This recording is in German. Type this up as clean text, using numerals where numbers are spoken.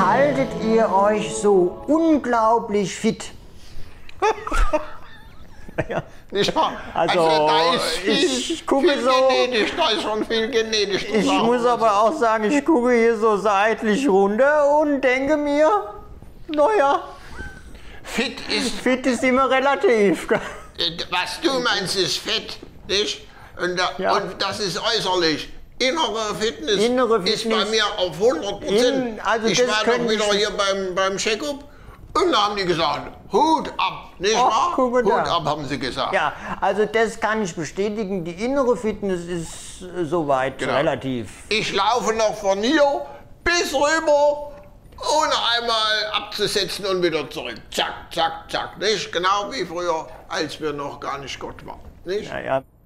haltet ihr euch so unglaublich fit? Ja. Nicht wahr? Also, da ist ich gucke viel so, genetisch, da ist schon viel genetisch. Ich muss aber auch sagen, ich gucke hier so seitlich runter und denke mir, naja, fit ist immer relativ. Was du meinst, ist fett, nicht? Und das ist äußerlich. Innere Fitness ist bei mir auf 100%. Also ich war doch wieder hier beim Check-up und da haben die gesagt, Hut ab, nicht wahr? Hut ab, haben sie gesagt. Ja, also das kann ich bestätigen, die innere Fitness ist soweit relativ. Ich laufe noch von hier bis rüber, ohne einmal abzusetzen und wieder zurück. Zack, zack, zack, nicht? Genau wie früher, als wir noch gar nicht Gott waren, nicht? Ja, ja.